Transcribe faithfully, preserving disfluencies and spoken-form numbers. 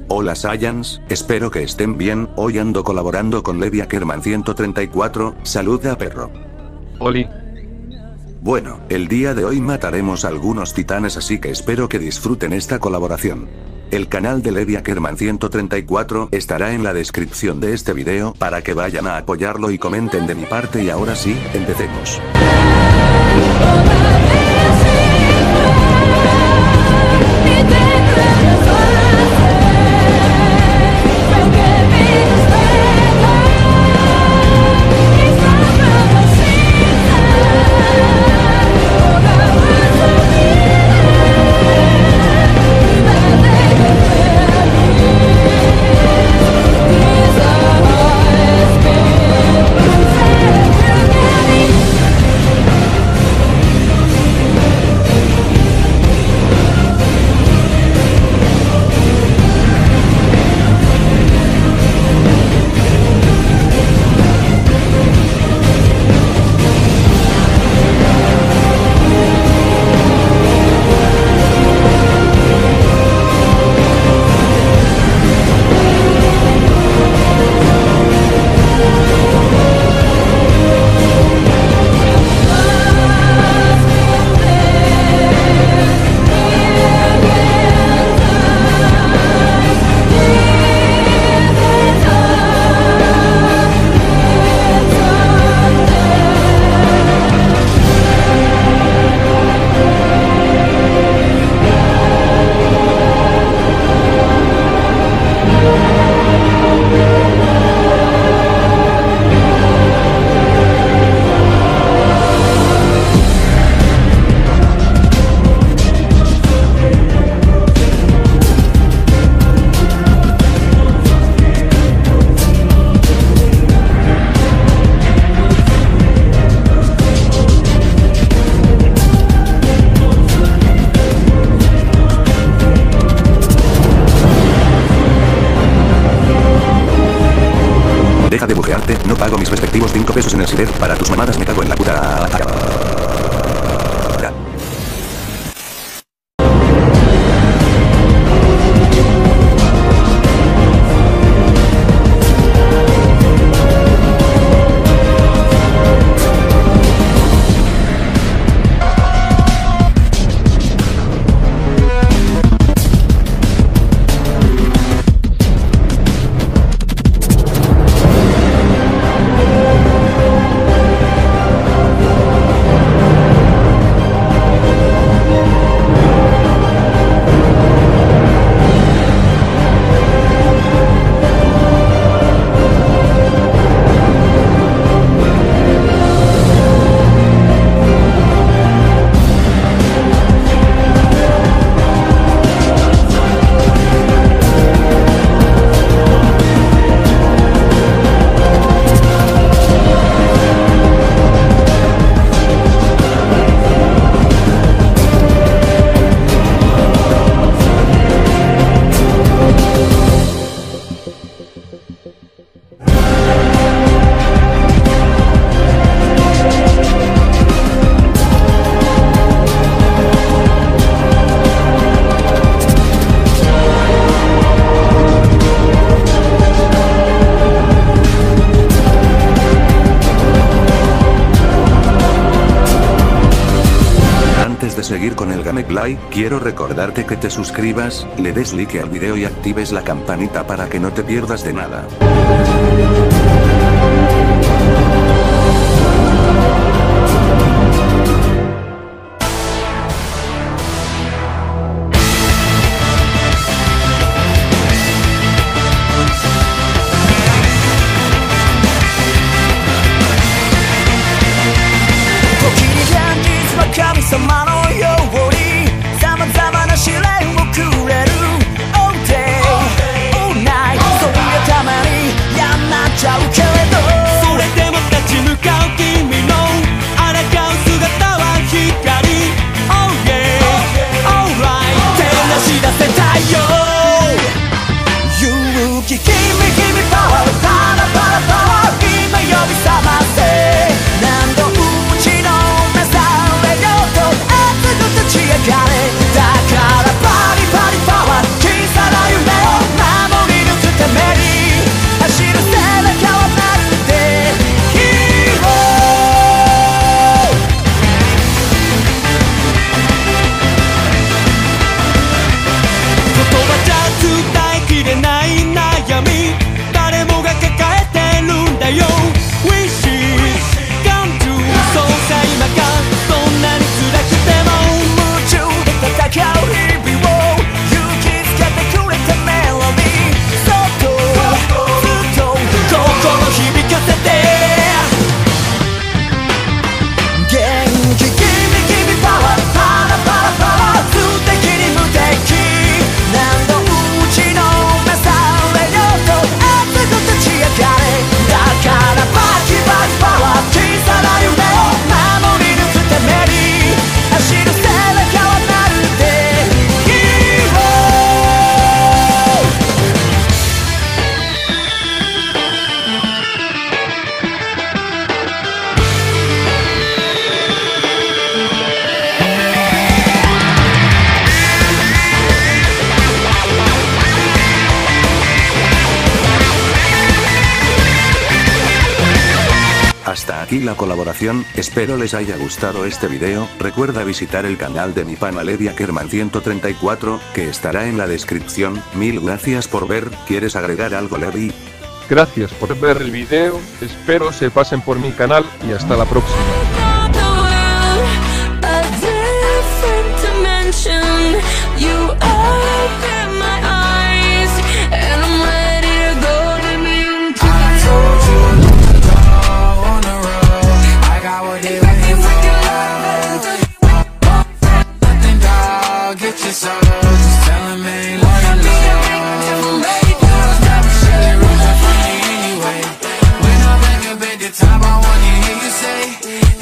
Hola Saiyans, espero que estén bien, hoy ando colaborando con Levi Ackerman ciento treinta y cuatro, saluda perro. Oli. Bueno, el día de hoy mataremos a algunos titanes, así que espero que disfruten esta colaboración. El canal de Levi Ackerman ciento treinta y cuatro estará en la descripción de este video para que vayan a apoyarlo y comenten de mi parte, y ahora sí, empecemos. Deja de bujearte, no pago mis respectivos cinco pesos en el ciber para tus mamadas, me cago en la puta. Antes de seguir con el gameplay, quiero recordarte que te suscribas, le des like al video y actives la campanita para que no te pierdas de nada. aquí la colaboración, espero les haya gustado este video, recuerda visitar el canal de mi pana Levia Kerman ciento treinta y cuatro, que estará en la descripción, mil gracias por ver, ¿quieres agregar algo Levi? Gracias por ver el video, espero se pasen por mi canal, y hasta la próxima. Get your soul, just tell him ain't what I love. Never shut it, rules are funny anyway. When I'm back up at the top, I wanna hear you say